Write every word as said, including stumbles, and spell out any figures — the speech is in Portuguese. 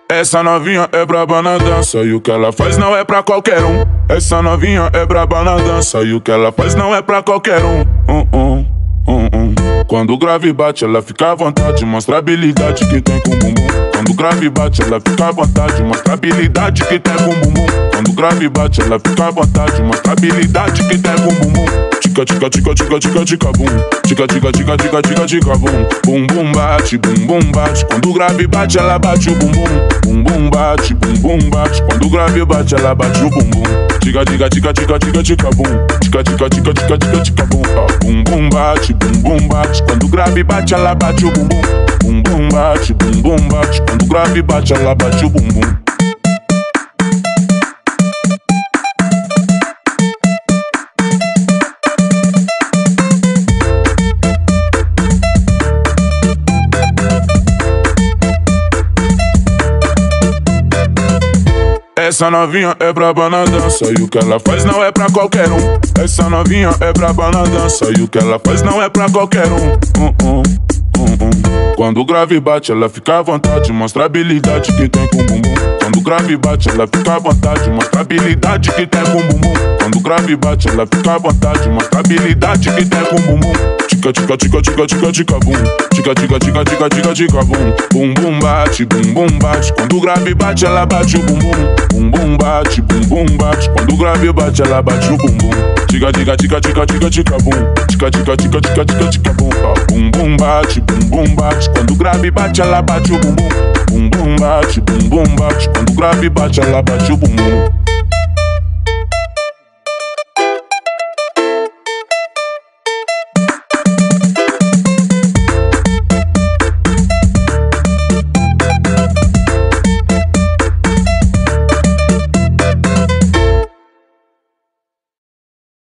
Essa novinha é braba na dança e o que ela faz não é pra qualquer um. Essa novinha é braba na dança e o que ela faz não é pra qualquer um. um, um, um, um. Quando o grave bate, ela fica à vontade, mostra a habilidade que tem com o bumbum. Quando o grave bate, ela fica à vontade, mostra a habilidade que tem com o bumbum. Quando o grave bate, ela fica à vontade, mostra a habilidade que tem com o bumbum. Tica, tica, tica, tica, tica, tica, bum. Tica, tica, tica, tica, tica, tica, bum. Bum, bum, bate, bum, bum, bate. Quando o grave bate, ela bate o bumbum. Bum, bum, bate, bum, bum, bate. Quando o grave bate, ela bate o bumbum. Tica, tica, tica, tica, tica, tica, bum. Tica, tica, tica, tica, tica, tica, bum. Bum, bum, bate, bum, bum, bate. Quando o grave bate, ela bate o bumbum. Bum, bum, bate, bum, bum, bate. Quando o grave bate, ela bate o bumbum. Essa novinha é braba na dança e o que ela faz não é pra qualquer um. Essa novinha é braba na dança e o que ela faz não é pra qualquer um. um, um, um, um. Quando o grave bate, ela fica à vontade, mostra a habilidade que tem com o bumbum. Quando o grave bate, ela fica à vontade, mostra a habilidade que tem com o bumbum. Quando o grave bate, ela fica à vontade, mostra a habilidade que tem com o bumbum. Tica, tica, tica, tica, tica, tica, bum. Tica, tica, tica, tica, tica, tica, bum. Bum, bum, bate, bum, bum, bate. Quando o grave bate, ela bate o bumbum. Bum, bum, bate, bum, bum, bate. Quando o grave bate, ela bate o bumbum. Tica, tica, tica, tica, tica, tica, bum. Tica, tica, tica, tica, tica, tica, bum. Bum, bum, bate, bum, bum, bate. Quando o grave bate, ela bate o bumbum. Bum, bum, bate, bum, bum, bate. Quando o grave bate, ela bate o bumbum.